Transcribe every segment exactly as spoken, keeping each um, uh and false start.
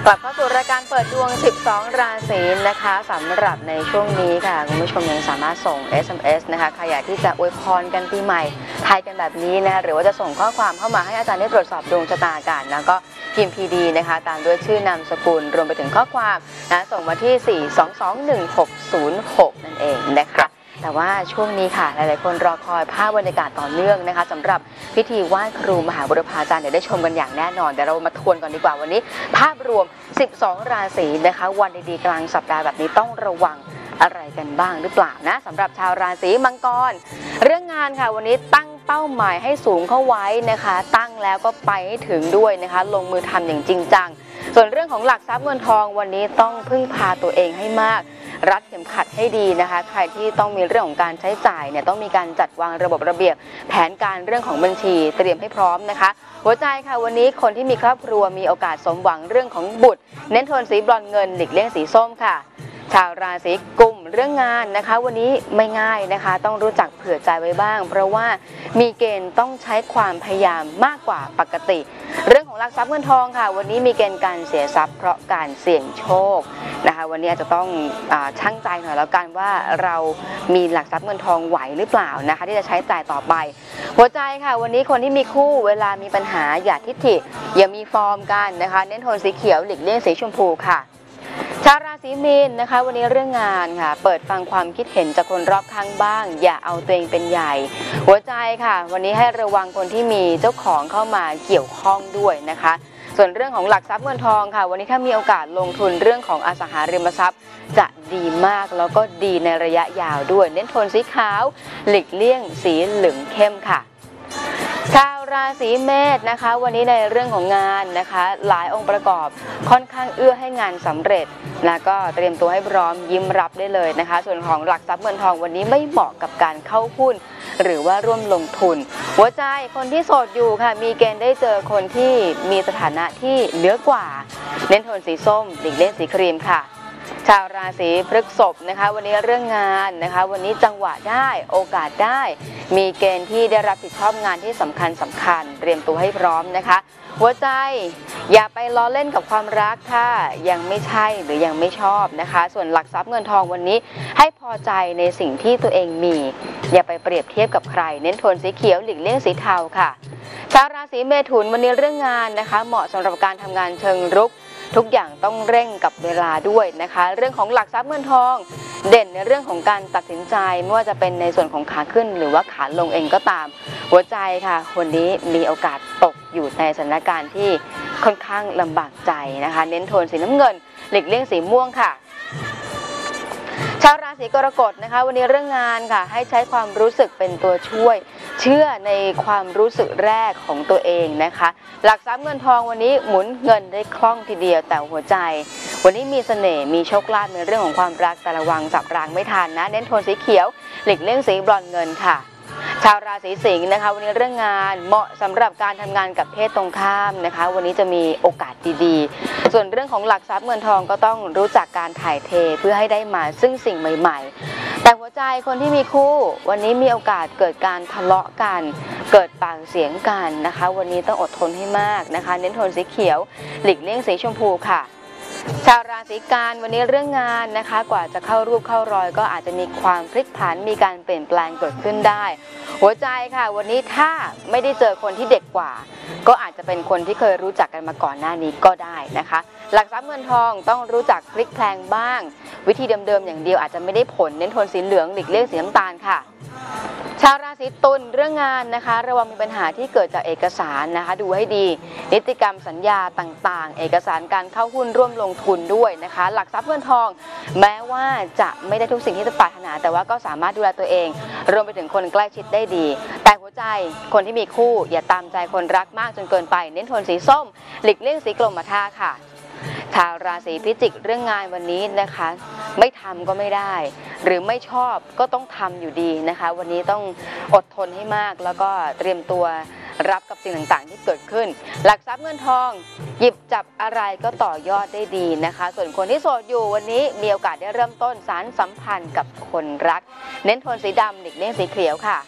กลับเข้าสู่รายการเปิดดวงสิบสองราศีนะคะสำหรับในช่วงนี้ค่ะคุณผู้ชมยังสามารถส่ง เอส เอ็ม เอส นะคะใครอยากที่จะอวยพรกันปีใหม่ไทยกันแบบนี้นะคะหรือว่าจะส่งข้อความเข้ามาให้อาจารย์ได้ตรวจสอบดวงชะตากันนะก็พิมพ์ พี ดี นะคะตามด้วยชื่อนามสกุลรวมไปถึงข้อความนะส่งมาที่สี่ สอง สอง หนึ่ง หก ศูนย์ หกนั่นเองนะคะแต่ว่าช่วงนี้ค่ะหลายๆคนรอคอยภาพบรรยากาศต่อเนื่องนะคะสำหรับพิธีไหว้ครูมหาบุรพาจารย์เดี๋ยวได้ชมกันอย่างแน่นอนเดี๋ยวเรามาทวนก่อนดีกว่าวันนี้ภาพรวมสิบสองราศีนะคะวันดีๆกลางสัปดาห์แบบนี้ต้องระวังอะไรกันบ้างหรือเปล่านะสำหรับชาวราศีมังกรเรื่องงานค่ะวันนี้ตั้งเป้าหมายให้สูงเข้าไว้นะคะตั้งแล้วก็ไปให้ถึงด้วยนะคะลงมือทำอย่างจริงจังส่วนเรื่องของหลักทรัพย์เงินทองวันนี้ต้องพึ่งพาตัวเองให้มากรัดเข็มขัดให้ดีนะคะใครที่ต้องมีเรื่องของการใช้จ่ายเนี่ยต้องมีการจัดวางระบบระเบียบแผนการเรื่องของบัญชีเตรียมให้พร้อมนะคะหัวใจค่ะวันนี้คนที่มีครอบครัวมีโอกาสสมหวังเรื่องของบุตรเน้นโทนสีบรอนเงินหลีกเลี่ยงสีส้มค่ะชาวราศีกุมเรื่องงานนะคะวันนี้ไม่ง่ายนะคะต้องรู้จักเผื่อใจไว้บ้างเพราะว่ามีเกณฑ์ต้องใช้ความพยายามมากกว่าปกติเรื่องของหลักทรัพย์เงินทองค่ะวันนี้มีเกณฑ์การเสียทรัพย์เพราะการเสี่ยงโชคนะคะวันนี้อาจจะต้องอ่าชั่งใจหน่อยแล้วกันว่าเรามีหลักทรัพย์เงินทองไหวหรือเปล่านะคะที่จะใช้จ่ายต่อไปหัวใจค่ะวันนี้คนที่มีคู่เวลามีปัญหาอย่าทิฐิอย่ามีฟอร์มกันนะคะเน้นโทนสีเขียวหลีกเลี่ยงสีชมพูค่ะชาวราศีมีนนะคะวันนี้เรื่องงานค่ะเปิดฟังความคิดเห็นจากคนรอบข้างบ้างอย่าเอาตัวเองเป็นใหญ่หัวใจค่ะวันนี้ให้ระวังคนที่มีเจ้าของเข้ามาเกี่ยวข้องด้วยนะคะส่วนเรื่องของหลักทรัพย์เงินทองค่ะวันนี้ถ้ามีโอกาสลงทุนเรื่องของอสังหาริมทรัพย์จะดีมากแล้วก็ดีในระยะยาวด้วยเน้นโทนสีขาวหลีกเลี่ยงสีเหลืองเข้มค่ะชาวราศีเมษนะคะวันนี้ในเรื่องของงานนะคะหลายองค์ประกอบค่อนข้างเอื้อให้งานสำเร็จแล้วก็เตรียมตัวให้พร้อมยิ้มรับได้เลยนะคะส่วนของหลักทรัพย์เงินทองวันนี้ไม่เหมาะกับการเข้าหุ้นหรือว่าร่วมลงทุนหัวใจคนที่โสดอยู่ค่ะมีเกณฑ์ได้เจอคนที่มีสถานะที่เหนือกว่าเน้นโทนสีส้มหลีกเลี่ยงสีครีมค่ะชาวราศีพฤษภนะคะวันนี้เรื่องงานนะคะวันนี้จังหวะได้โอกาสได้มีเกณฑ์ที่ได้รับผิดชอบงานที่สำคัญสำคัญเตรียมตัวให้พร้อมนะคะหัวใจอย่าไปล้อเล่นกับความรักถ้ายังไม่ใช่หรือยังไม่ชอบนะคะส่วนหลักทรัพย์เงินทองวันนี้ให้พอใจในสิ่งที่ตัวเองมีอย่าไปเปรียบเทียบกับใครเน้นโทนสีเขียวหลีกเลี่ยงสีเทาค่ะชาวราศีเมถุนวันนี้เรื่องงานนะคะเหมาะสำหรับการทำงานเชิงรุกทุกอย่างต้องเร่งกับเวลาด้วยนะคะเรื่องของหลักทรัพย์เงินทองเด่นในเรื่องของการตัดสินใจไม่ว่าจะเป็นในส่วนของขาขึ้นหรือว่าขาลงเองก็ตามหัวใจค่ะคนนี้มีโอกาสตกอยู่ในสถานการณ์ที่ค่อนข้างลำบากใจนะคะเน้นโทนสีน้ำเงินหลีกเลี่ยงสีม่วงค่ะชาวราศีกรกฎนะคะวันนี้เรื่องงานค่ะให้ใช้ความรู้สึกเป็นตัวช่วยเชื่อในความรู้สึกแรกของตัวเองนะคะหลักทรัพย์เงินทองวันนี้หมุนเงินได้คล่องทีเดียวแต่หัวใจวันนี้มีเสน่ห์มีโชคลาภในเรื่องของความรักแต่ระวังจับรางไม่ทันนะเน้นโทนสีเขียวหลีกเลี่ยงสีบรอนเงินค่ะชาวราศีสิงห์นะคะวันนี้เรื่องงานเหมาะสำหรับการทำงานกับเพศตรงข้ามนะคะวันนี้จะมีโอกาสดีๆส่วนเรื่องของหลักทรัพย์เงินทองก็ต้องรู้จักการถ่ายเทเพื่อให้ได้มาซึ่งสิ่งใหม่ๆแต่หัวใจคนที่มีคู่วันนี้มีโอกาสเกิดการทะเลาะกันเกิดปากเสียงกันนะคะวันนี้ต้องอดทนให้มากนะคะเน้นโทนสีเขียวหลีกเลี่ยงสีชมพูค่ะชาวราศีกันวันนี้เรื่องงานนะคะกว่าจะเข้ารูปเข้ารอยก็อาจจะมีความพลิกผันมีการเปลี่ยนแปลงเกิดขึ้นได้หัวใจค่ะวันนี้ถ้าไม่ได้เจอคนที่เด็กกว่าก็อาจจะเป็นคนที่เคยรู้จักกันมาก่อนหน้านี้ก็ได้นะคะหลักทรัพย์เงินทองต้องรู้จักพลิกแพลงบ้างวิธีเดิมๆอย่างเดียวอาจจะไม่ได้ผลเน้นโทนสีเหลืองหลีกเลี่ยงสีน้ำตาลค่ะชาวราศีตุลเรื่องงานนะคะระวังมีปัญหาที่เกิดจากเอกสารนะคะดูให้ดีนิติกรรมสัญญาต่างๆเอกสารการเข้าหุ้นร่วมลงทุนด้วยนะคะหลักทรัพย์เงินทองแม้ว่าจะไม่ได้ทุกสิ่งที่จะปรารถนาแต่ว่าก็สามารถดูแลตัวเองรวมไปถึงคนใกล้ชิดได้ดีแต่หัวใจคนที่มีคู่อย่าตามใจคนรักมากจนเกินไปเน้นโทนสีส้มหลีกเลี่ยงสีกรมท่าค่ะชาวราศีพิจิกเรื่องงานวันนี้นะคะไม่ทำก็ไม่ได้หรือไม่ชอบก็ต้องทำอยู่ดีนะคะวันนี้ต้องอดทนให้มากแล้วก็เตรียมตัวรับกับสิ่งต่างๆที่เกิดขึ้นหลักทรัพย์เงินทองหยิบจับอะไรก็ต่อยอดได้ดีนะคะส่วนคนที่โสดอยู่วันนี้มีโอกาสได้เริ่มต้นสารสัมพันธ์กับคนรักเน้นโทนสีดำหลีกเลี่ยงสีเขียวค่ะ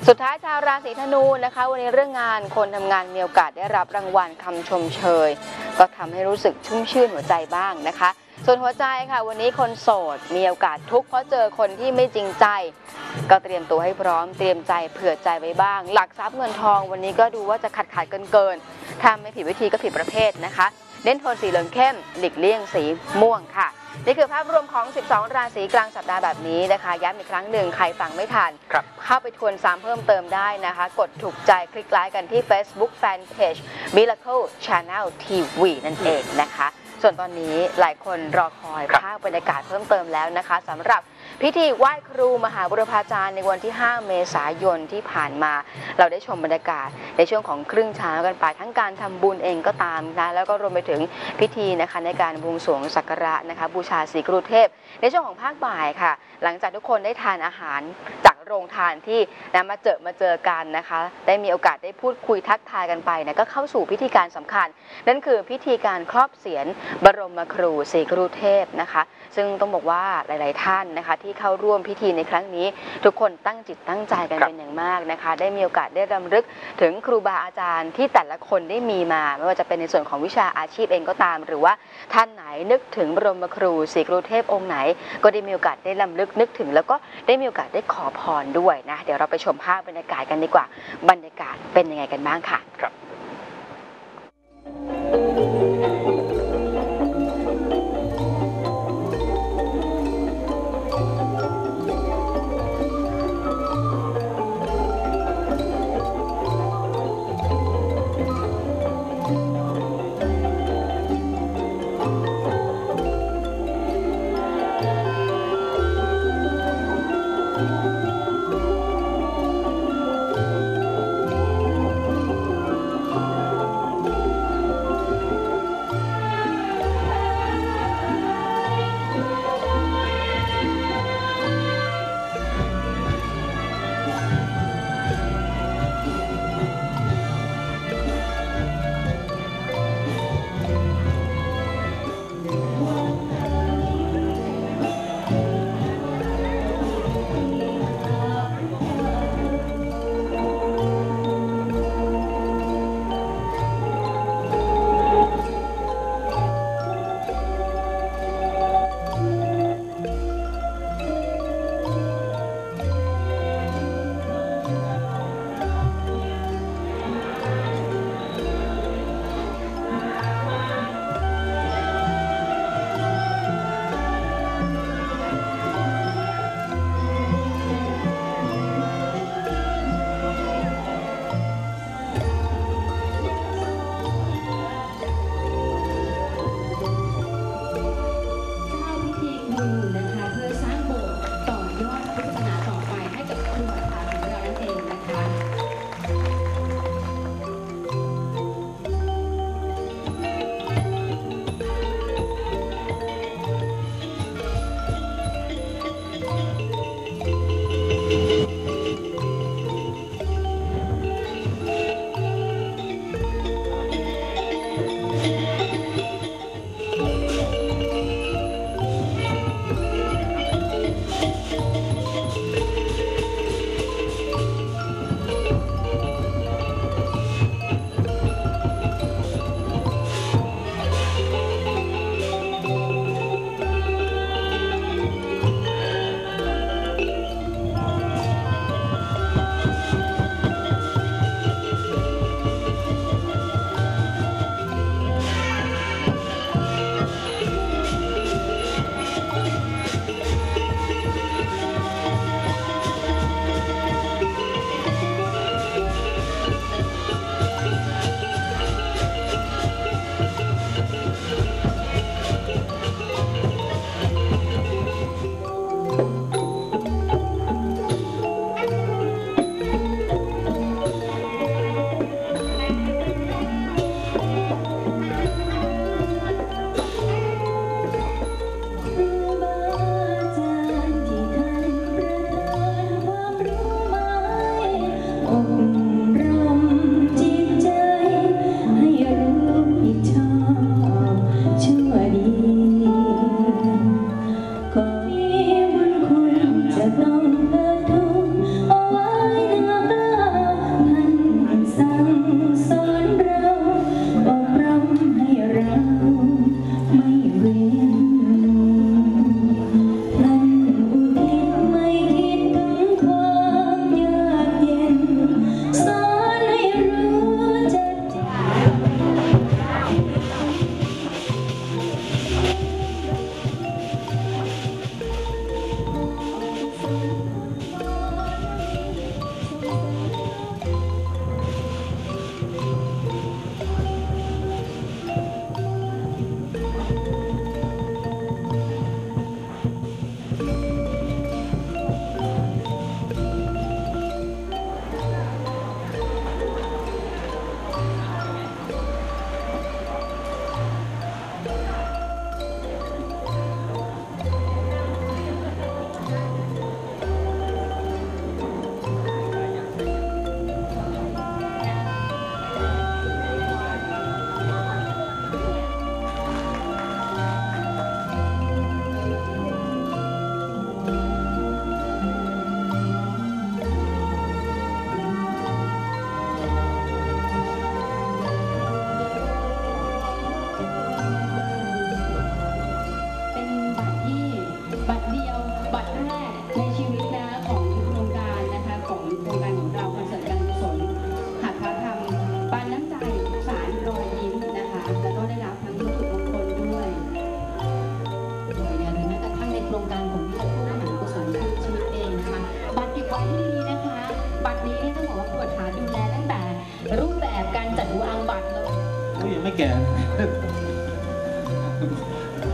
สุดท้ายชาวราศีธนูนะคะวันนี้เรื่องงานคนทำงานมีโอกาสได้รับรางวัลคำชมเชยก็ทำให้รู้สึกชุ่มชื่นหัวใจบ้างนะคะส่วนหัวใจค่ะวันนี้คนโสดมีโอกาสทุกข์เพราะเจอคนที่ไม่จริงใจก็เตรียมตัวให้พร้อมเตรียมใจเผื่อใจไว้บ้างหลักทรัพย์เงินทองวันนี้ก็ดูว่าจะขัดขัดเกินเกินถ้าไม่ผิดวิธีก็ผิดประเภทนะคะเน้นโทนสีเหลืองเข้มหลีกเลี่ยงสีม่วงค่ะนี่คือภาพรวมของสิบสองราศีกลางสัปดาห์แบบนี้นะคะย้ำอีกครั้งหนึ่งใครฟังไม่ทันเข้าไปทวนซ้ำเพิ่มเติมได้นะคะกดถูกใจคลิกไลค์กันที่ Facebook Fanpage Miracle Channel ที วี นั่นเองนะคะส่วนตอนนี้หลายคนรอคอยภาพบรรยากาศเพิ่มเติมแล้วนะคะสำหรับพิธีไหว้ครูมหาบุรพาจารย์ในวันที่ห้าเมษายนที่ผ่านมาเราได้ชมบรรยากาศในช่วงของครึ่งเช้ากันไปทั้งการทำบุญเองก็ตามนะแล้วก็รวมไปถึงพิธีนะคะในการบวงสรวงสักการะนะคะบูชาศรีกรุเทพในช่วงของภาคบ่ายค่ะหลังจากทุกคนได้ทานอาหารจากโรงทานที่นะมาเจอมาเจอกันนะคะได้มีโอกาสได้พูดคุยทักทายกันไปนะก็เข้าสู่พิธีการสำคัญนั่นคือพิธีการครอบเสียรบรมครูศรีกรุเทพนะคะซึ่งต้องบอกว่าหลายๆท่านนะคะที่เข้าร่วมพิธีในครั้งนี้ทุกคนตั้งจิตตั้งใจกันเป็นอย่างมากนะคะได้มีโอกาสได้รำลึกถึงครูบาอาจารย์ที่แต่ละคนได้มีมาไม่ว่าจะเป็นในส่วนของวิชาอาชีพเองก็ตามหรือว่าท่านไหนนึกถึงบรมครูศรีกรุเทพองค์ไหนก็ได้มีโอกาสได้รำลึกนึกถึงแล้วก็ได้มีโอกาสได้ขอพรด้วยนะเดี๋ยวเราไปชมภาพบรรยากาศกันดีกว่าบรรยากาศเป็นยังไงกันบ้างค่ะครับ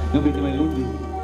ยังเป็นวัยรุ่นอยู่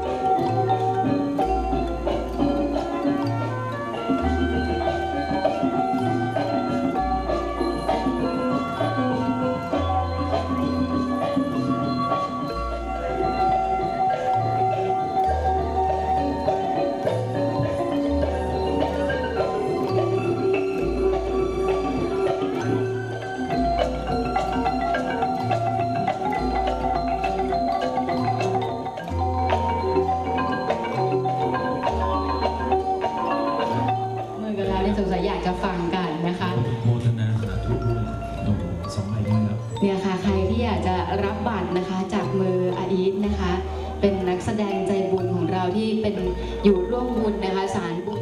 สงสัยอยากจะฟังกันนะคะโมทนาสาธุด้วยโอ้สองใบด้วยครับเนี่ยค่ะใครที่อยากจะรับบัตรนะคะจากมืออาอีทนะคะเป็นนักแสดงใจบุญของเราที่เป็นอยู่ร่วมบุญนะคะสารบุญ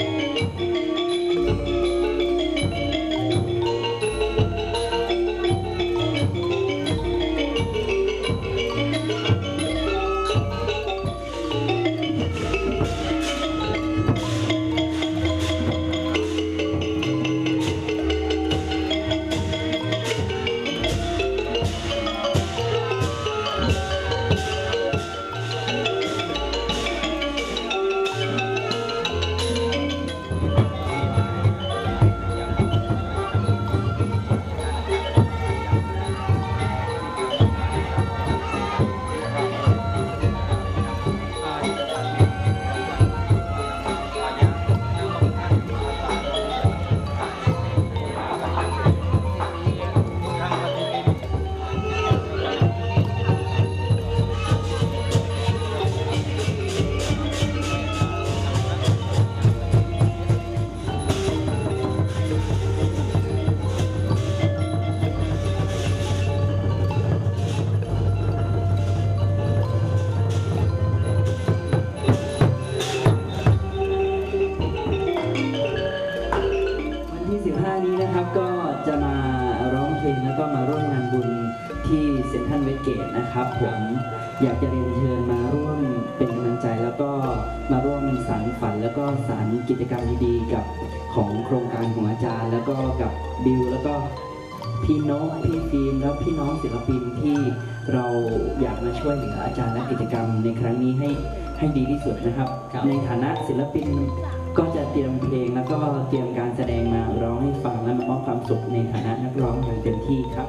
นี้นะครับก็จะมาร้องเพลงแล้วก็มาร่วมงานบุญที่เซ็นทรัลเวสเกตนะครับผมอยากจะเรียนเชิญมาร่วมเป็นกำลังใจแล้วก็มาร่วมสานฝันแล้วก็สานกิจกรรมดีๆกับของโครงการของอาจารย์แล้วก็กับบิวแล้วก็พี่นกพี่ฟิล์มแล้วพี่น้องศิลปินที่เราอยากมาช่วยเหลืออาจารย์และกิจกรรมในครั้งนี้ให้ให้ดีที่สุดนะครับในฐานะศิลปินก็จะเตรียมเพลงแล้วก็เตรียมการแสดงมาร้องให้ฟังและมามอบความสุขในฐานะนักร้องอย่างเต็มที่ครับ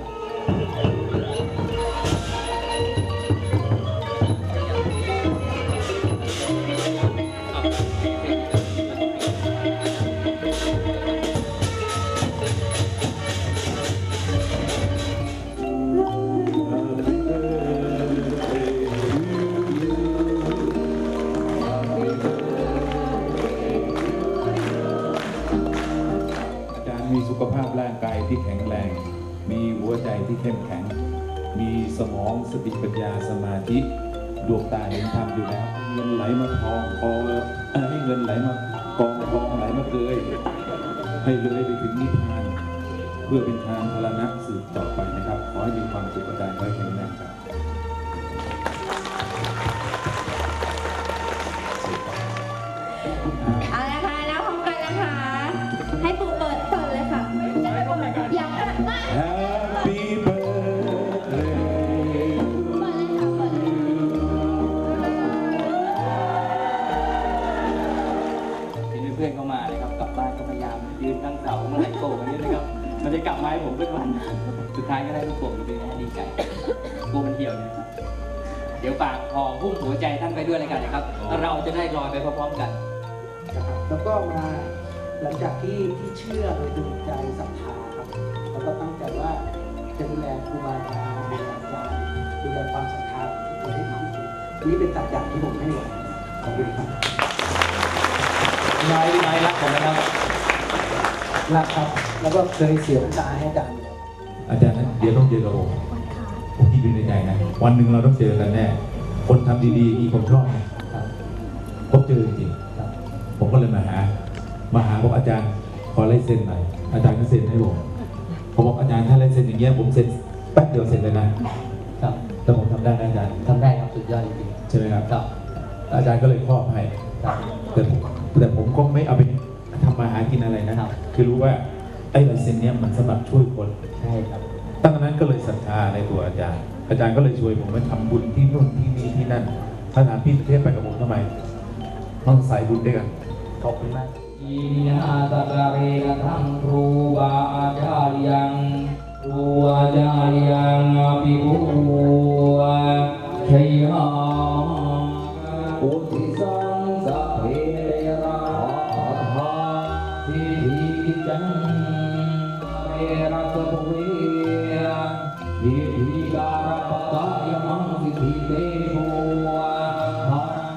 มีสุขภาพร่างกายที่แข็งแรง มีหัวใจที่เข้มแข็ง มีสมองสติปัญญาสมาธิดวงตาเห็นธรรมอยู่แล้วเงินไหลมาทองคอให้เงินไหลมากองทองไหลมาเกยให้เลยไปถึงนิพพานเพื่อเป็นทางพลานะสืบต่อไปนะครับขอให้มีความสุขใจไว้แข็งแรงครับเอาละค่ะแล้วพร้อมกันนะคะให้ปู่เปิดเปิดเลยค่ะอยาก Happy birthday เพื่อนเข้ามานะครับกลับบ้านก็พยายามยืนตั้งเสาเมื่อไหร่โผล่มาเนี่ยนะครับมันจะกลับมาให้ผมเป็นวันสุดท้ายก็ได้ลูกโป่งดีๆดีใจกลัวมันเหี่ยวเนี่ยเดี๋ยวฝากทองพุ่งหัวใจท่านไปด้วยเลยกันนะครับเราจะได้ลอยไปพร้อมๆกันแล้วก็มาหลังจากที่ที่เชื่อโดยดึงใจศรัทธาครับแล้วก็ตั้งใจว่าจะดูแลครูบาอาจารย์ดูแลอาจารย์ดูแลความศรัทธาทุกคนให้ดีที่สุดนี่เป็นสัจจะที่ผมให้ไว้ขอบคุณครับนายนายรักผมนะครับรักครับแล้วก็เคยเสียน้ำตาให้อาจารย์อาจารย์นั้นเดี๋ยวต้องเจอกับผมผมคิดอยู่ในใจนะวันหนึ่งเราต้องเจอกันแน่คนทำดีๆที่ผมชอบผมเจอจริงๆผมก็เลยมาหามาหาบอกอาจารย์ขอลายเซ็นหน่อยอาจารย์ก็เซ็นให้ผมผมบอกอาจารย์ถ้าลายเซ็นอย่างเงี้ยผมเซ็นแป๊บเดียวเซ็นเลยนะครับแต่ผมทำได้นะอาจารย์ทำได้ครับสุดยอดจริงๆใช่ไหมครับครับอาจารย์ก็เลยครอบให้แต่แต่ผมก็ไม่เอาไปทำมาหากินอะไรนะครับคือรู้ว่าไอ้ลายเซ็นเนี้ยมันสำหรับช่วยคนใช่ครับตั้งแต่นั้นก็เลยศรัทธาในตัวอาจารย์อาจารย์ก็เลยชวนผมไปทำบุญที่นู่นที่นี่ที่นั่นถ้าถามพี่สุเทพไปกับผมทำไมต้องสายบุญด้วยกันขอบคุณมากอินาตะเรนะทังครูบาอาจารยังครูอาจารยังภิกขุชัยยาอุทิสังสัพเพเรราหะทิทิจังเมรัสภุเวทิทิการะปะตายมังสิทธิเตโชหารัง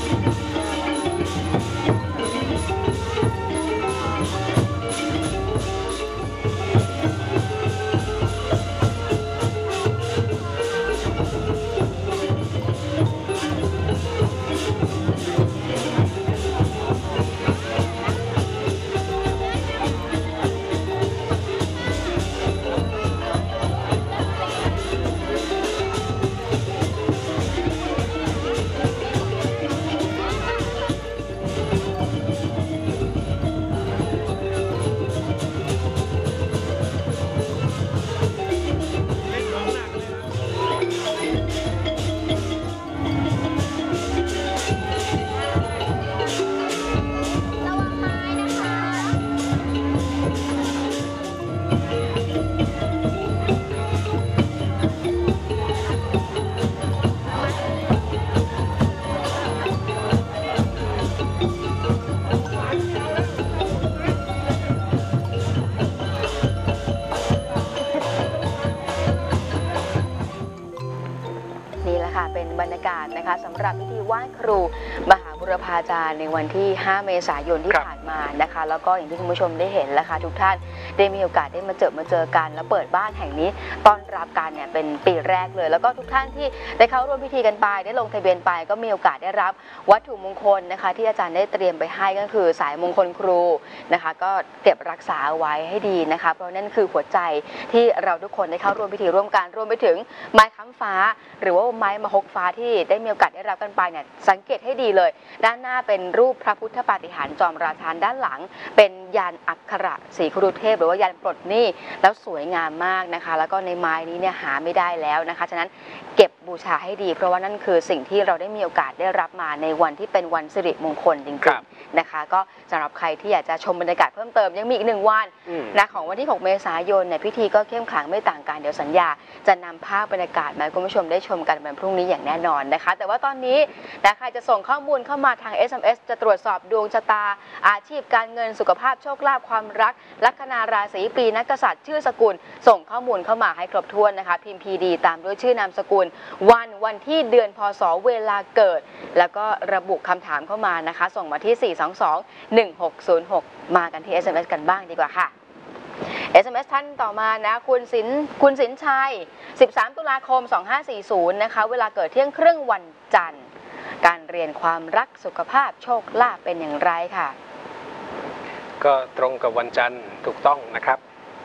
บรรยากาศนะคะสำหรับพิธีไหว้ครูมหาบุรพาจารย์ในวันที่ห้าเมษายนที่ผ่านมานะคะแล้วก็อย่างที่คุณผู้ชมได้เห็นแล้วค่ะทุกท่านได้มีโอกาสได้มาเจอมาเจอกันแล้วเปิดบ้านแห่งนี้ต้อนรับกันเนี่ยเป็นปีแรกเลยแล้วก็ทุกท่านที่ได้เข้าร่วมพิธีกันไปได้ลงทะเบียนไปก็มีโอกาสได้รับวัตถุมงคลนะคะที่อาจารย์ได้เตรียมไปให้ก็คือสายมงคลครูนะคะก็เก็บรักษาไว้ให้ดีนะคะเพราะนั่นคือหัวใจที่เราทุกคนได้เข้าร่วมพิธีร่วมกันรวมไปถึงไม้ค้ำฟ้าหรือว่าไม้มหกฟ้าที่ได้มีโอกาสได้รับกันไปเนี่ยสังเกตให้ดีเลยด้านหน้าเป็นรูปพระพุทธปาฏิหาริย์จอมราชาด้านหลังเป็นยานอักขระศรีครุเทพหรือว่ายานปลดหนี้แล้วสวยงามมากนะคะแล้วก็ในไม้นี้เนี่ยหาไม่ได้แล้วนะคะฉะนั้นเก็บบูชาให้ดีเพราะว่านั่นคือสิ่งที่เราได้มีโอกาสได้รับมาในวันที่เป็นวันสิริมงคลจริงๆนะคะก็สำหรับใครที่อยากจะชมบรรยากาศเพิ่มเติมยังมีอีกหนึ่งวันนะของวันที่หกเมษายนเนี่ยพิธีก็เข้มขลังไม่ต่างกันเดี๋ยวสัญญาจะนำภาพบรรยากาศมาให้คุณผู้ชมได้ชมกันวันพรุ่งนี้อย่างแน่นอนนะคะแต่ว่าตอนนี้นะใครจะส่งข้อมูลเข้ามาทาง เอส เอ็ม เอส จะตรวจสอบดวงชะตาอาชีพการเงินสุขภาพโชคลาภความรักลัคนาราศีปีนักกษัตริย์ชื่อสกุลส่งข้อมูลเข้ามาให้ครบถ้วนนะคะพิมพ์ พี ดี ตามด้วยชื่อนามสกุลวันวันที่เดือนพศเวลาเกิดแล้วก็ระบุคำถามเข้ามานะคะส่งมาที่สี่ สอง สอง หนึ่ง หก ศูนย์ หกมากันที่ เอส เอ็ม เอส กันบ้างดีกว่าค่ะ เอส เอ็ม เอส ท่านต่อมานะคุณสินคุณสินชัยสิบสามตุลาคมสองห้าสี่ศูนย์นะคะเวลาเกิดเที่ยงครึ่งวันจันทร์การเรียนความรักสุขภาพโชคลาภเป็นอย่างไรค่ะก็ตรงกับวันจันทร์ถูกต้องนะครับ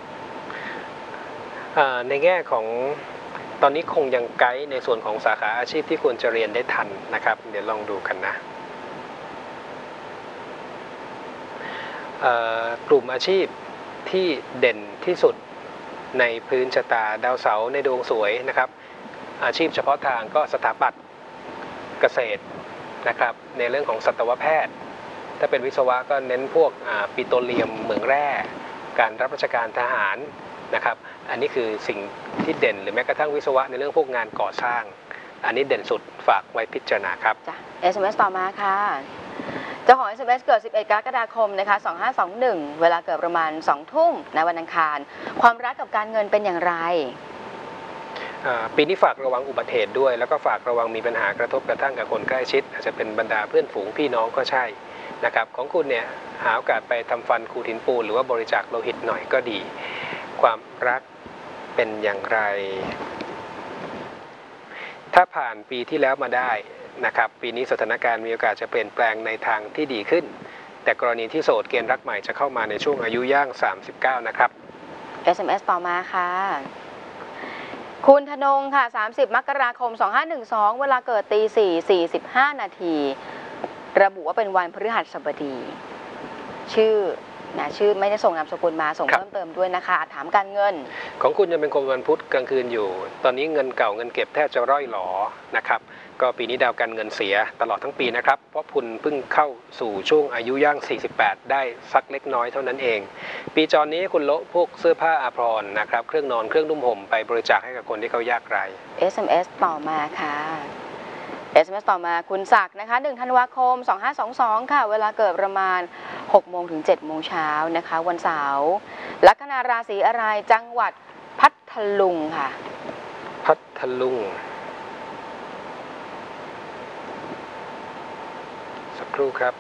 ในแง่ของตอนนี้คงยังไกด์ในส่วนของสาขาอาชีพที่ควรจะเรียนได้ทันนะครับเดี๋ยวลองดูกันนะกลุ่มอาชีพที่เด่นที่สุดในพื้นชะตาดาวเสาร์ในดวงสวยนะครับอาชีพเฉพาะทางก็สถาปัตย์เกษตรนะครับในเรื่องของสัตวแพทย์ถ้าเป็นวิศวะก็เน้นพวกปิโตรเลียมเหมืองแร่การรับราชการทหารนะครับอันนี้คือสิ่งที่เด่นหรือแม้กระทั่งวิศวะในเรื่องพวกงานก่อสร้างอันนี้เด่นสุดฝากไว้พิจารณาครับจ้ะ เอส เอ็ม เอส ต่อมาค่ะเจ้าของ เอส เอ็ม เอส เกิดสิบเอ็ดกรกฎาคมนะคะสองห้าสองหนึ่งเวลาเกิดประมาณสองทุ่มในวันอังคารความรักกับการเงินเป็นอย่างไรปีนี้ฝากระวังอุบัติเหตุด้วยแล้วก็ฝากระวังมีปัญหากระทบกระทั่งกับคนใกล้ชิดอาจจะเป็นบรรดาเพื่อนฝูงพี่น้องก็ใช่นะครับของคุณเนี่ยหาโอกาสไปทำฟันขูดหินปูนหรือว่าบริจาคโลหิตหน่อยก็ดีความรักเป็นอย่างไรถ้าผ่านปีที่แล้วมาได้นะครับปีนี้สถานการณ์มีโอกาสจะเปลี่ยนแปลงในทางที่ดีขึ้นแต่กรณีที่โสดเกณฑ์รักใหม่จะเข้ามาในช่วงอายุย่างสามสิบเก้านะครับเอส เอ็ม เอส ต่อมาค่ะคุณธนงค่ะสามสิบมกราคมสองห้าหนึ่งสองเวลาเกิดตีสี่ สี่สิบห้านาทีระบุว่าเป็นวันพฤหัสบดีชื่อนะชื่อไม่ได้ส่งนามสกุลมาส่งครับเพิ่มเติมด้วยนะคะถามการเงินของคุณยังเป็นคนวันพุธกลางคืนอยู่ ตอนนี้เงินเก่าเงินเก็บแทบจะร่อยหลอนะครับก็ปีนี้ดาวการเงินเสียตลอดทั้งปีนะครับเพราะคุณเพิ่งเข้าสู่ช่วงอายุย่างสี่สิบแปดได้สักเล็กน้อยเท่านั้นเองปีจรนี้คุณโละพวกเสื้อผ้าอาภรณ์นะครับเครื่องนอนเครื่องนุ่มห่มไปบริจาคให้กับคนที่เขายากไร้เอส เอ็ม เอส ต่อมาค่ะ เอส เอ็ม เอส ต่อมาคุณศักดิ์นะคะหนึ่งธันวาคมสองห้าสองสองค่ะเวลาเกิดประมาณหกโมงถึงเจ็ดโมงเช้านะคะวันเสาร์ลัคนาราศีอะไรจังหวัดพัทลุงค่ะพัทลุงสักครู่ครับ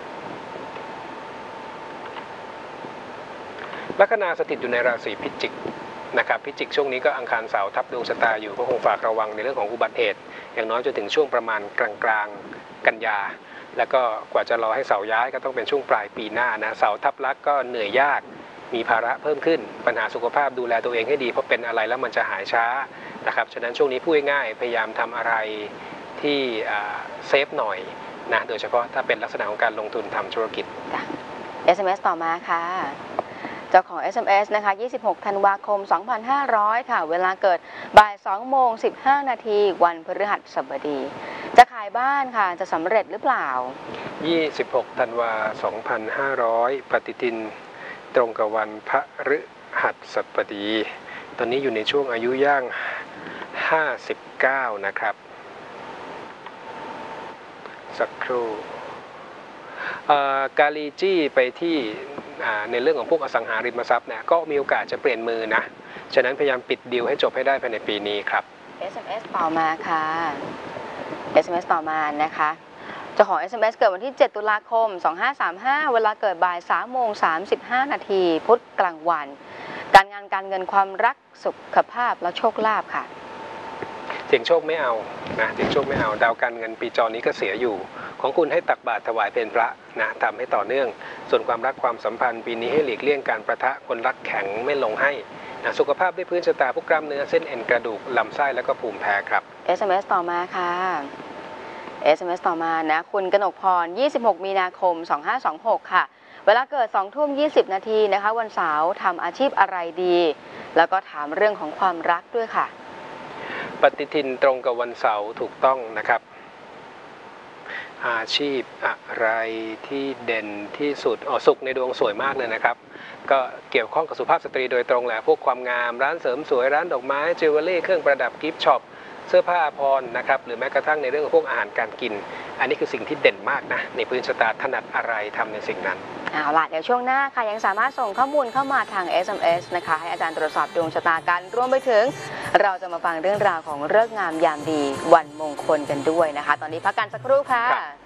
ลัคนาสถิตอยู่ในราศีพิจิกนะครับพิจิกช่วงนี้ก็อังคารเสาร์ทับดวงชะตาอยู่ก็คงฝากระวังในเรื่องของอุบัติเหตุอย่างน้อยจนถึงช่วงประมาณกลางกลางกันยาแล้วก็กว่าจะรอให้เสาย้ายก็ต้องเป็นช่วงปลายปีหน้านะเสาทับลักก็เหนื่อยยากมีภาระเพิ่มขึ้นปัญหาสุขภาพดูแลตัวเองให้ดีเพราะเป็นอะไรแล้วมันจะหายช้านะครับฉะนั้นช่วงนี้พูดง่ายๆพยายามทำอะไรที่เซฟหน่อยนะโดยเฉพาะถ้าเป็นลักษณะของการลงทุนทำธุรกิจเอส เอ็ม เอส ต่อมาค่ะเจ้าของ เอส เอ็ม เอส นะคะยี่สิบหกธันวาคมสองพันห้าร้อยค่ะเวลาเกิดบ่ายสองโมงสิบห้านาทีวันพฤหัสบดีจะขายบ้านค่ะจะสำเร็จหรือเปล่ายี่สิบหกธันวาสองพันห้าร้อยปฏิทินตรงกับวันพฤหัสบดีตอนนี้อยู่ในช่วงอายุย่างห้าสิบเก้านะครับสักครู่กาลีจี้ไปที่ในเรื่องของพวกอสังหาริมทรัพย์เนี่ยก็มีโอกาสจะเปลี่ยนมือนะฉะนั้นพยายามปิดดีลให้จบให้ได้ภายในปีนี้ครับเอส เอ็ม เอส ต่อมาค่ะ เอส เอ็ม เอส ต่อมานะคะเจ้าของ เอส เอ็ม เอส เกิดวันที่เจ็ดตุลาคมสองห้าสามห้าเวลาเกิดบ่ายสามโมงสามสิบห้านาทีพุธกลางวันการงานการเงินความรักสุขภาพและโชคลาภค่ะเสี่ยงโชคไม่เอานะเสี่ยงโชคไม่เอาดาวการเงินปีจรนี้ก็เสียอยู่ของคุณให้ตักบาตรถวายเป็นพระนะทำให้ต่อเนื่องส่วนความรักความสัมพันธ์ปีนี้ให้หลีกเลี่ยงการประทะคนรักแข็งไม่ลงให้นะสุขภาพด้วยพื้นชะตาพวกกล้ามเนื้อเส้นเอ็นกระดูกลำไส้แล้วก็ภูมิแพ้ครับเอส เอ็ม เอส ต่อมาค่ะ เอส เอ็ม เอส ต่อมานะคุณกนกพรยี่สิบหกมีนาคมสองห้าสองหกค่ะเวลาเกิดสองทุ่มยี่สิบนาทีนะคะวันเสาร์ทำอาชีพอะไรดีแล้วก็ถามเรื่องของความรักด้วยค่ะปฏิทินตรงกับวันเสาร์ถูกต้องนะครับอาชีพอะไรที่เด่นที่สุดอ๋อสุขในดวงสวยมากเลยนะครับก็เกี่ยวข้องกับสุภาพสตรีโดยตรงแหละพวกความงามร้านเสริมสวยร้านดอกไม้จิวเวลรี่เครื่องประดับกิฟต์ช็อปเสื้อผ้าอาภรณ์นะครับหรือแม้กระทั่งในเรื่องของพวกอาหารการกินอันนี้คือสิ่งที่เด่นมากนะในพื้นชะตาถนัดอะไรทำในสิ่งนั้นเอาล่ะเดี๋ยวช่วงหน้าค่ะยังสามารถส่งข้อมูลเข้ามาทาง เอส เอ็ม เอส นะคะให้อาจารย์ตรวจสอบดวงชะตากันรวมไปถึงเราจะมาฟังเรื่องราวของฤกษ์งามยามดีวันมงคลกันด้วยนะคะตอนนี้พักกันสักครู่ค่ะ